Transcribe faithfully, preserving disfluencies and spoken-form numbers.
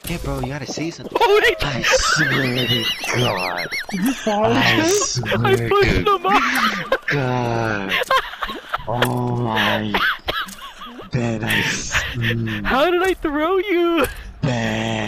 Yeah, bro, you gotta see something. Oh, they I swear to God. I I swear pushed to them off. God. Oh my. Ben, I. s- mm, How did I throw you? Ben.